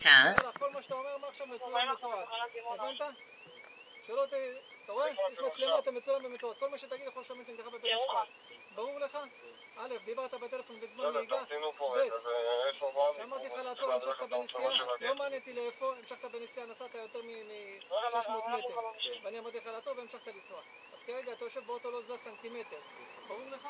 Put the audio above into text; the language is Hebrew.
כל מה שאתה אומר מעכשיו מצולם מתועד. הבנת? שלא ת... אתה רואה? יש מצלמה, אתה מצולם במתועד. כל מה שתגיד יכול לשמש נגדך בבית משפט. ברור לך? א', דיברת בטלפון בזמן נהיגה. ב', שאמרתי לך לעצור, המשכת בנסיעה. לא מעניין אותי לאיפה, המשכת בנסיעה, נסעת יותר מ-600 מטר. ואני אמרתי לך לעצור והמשכת לנסוע. אז כרגע אתה יושב באוטו לא זז סנטימטר. ברור לך?